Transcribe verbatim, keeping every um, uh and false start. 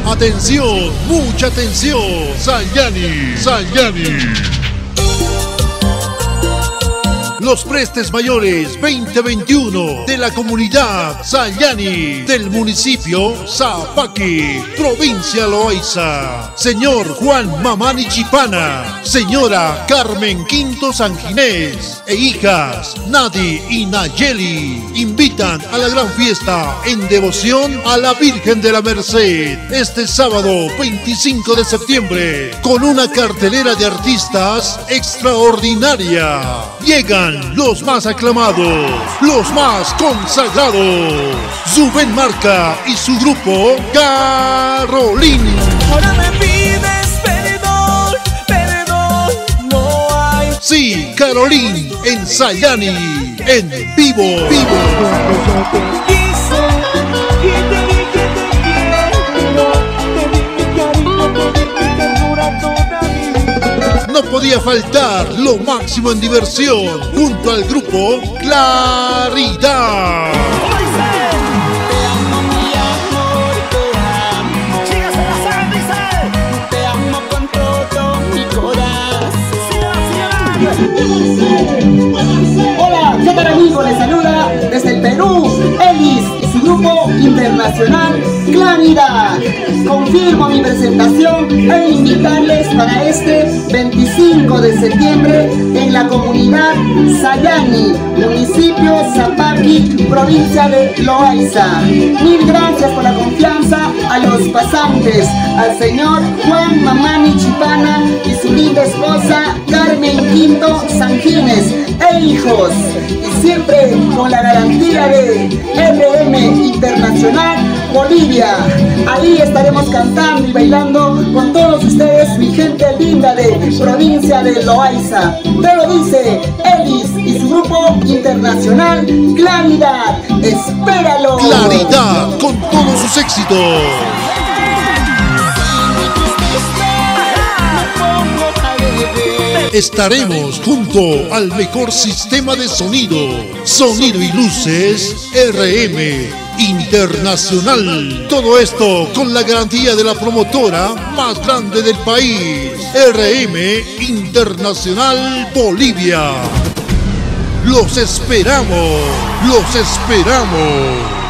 Atención, mucha atención, Sayani, Sayani. Los prestes mayores veinte veintiuno de la comunidad Sayani del municipio Zapaqui, provincia Loaiza. Señor Juan Mamani Chipana, señora Carmen Quinto Sanginés e hijas Nadi y Nayeli invitan a la gran fiesta en devoción a la Virgen de la Merced este sábado veinticinco de septiembre con una cartelera de artistas extraordinaria. Llegan los más aclamados, los más consagrados, Zubén Marca y su grupo Carolín. Ahora me pides perdón, perdón, no hay. Sí, Carolín en Sayani, en vivo, vivo. Quise y te dije te quiero, te di mi cariño, te di mi ternura toda mi vida. No podía faltar lo máximo en diversión junto al grupo Claridad. Te amo, mi amor, te amo. Te amo con todo mi corazón. Hola, ¿qué tal amigos? Les saluda desde el Perú, Elis y su grupo internacional Claridad. Confirmo mi presentación e invitarles para este veinticinco de septiembre en la comunidad Sayani, municipio Zapaqui, provincia de Loaiza. Mil gracias por la confianza a los pasantes, al señor Juan Mamani Chipana y su linda esposa Carmen Quinto Sanginés e hijos, y siempre con la garantía de R M Internacional Bolivia. Ahí estaremos cantando y bailando con todos ustedes, mi gente linda de provincia de Loaiza. Te lo dice Elis y su grupo internacional Claridad. ¡Espéralo! Claridad con todos sus éxitos. Estaremos junto al mejor sistema de sonido, sonido y luces R M Internacional. Todo esto con la garantía de la promotora más grande del país, R M Internacional Bolivia. Los esperamos, los esperamos.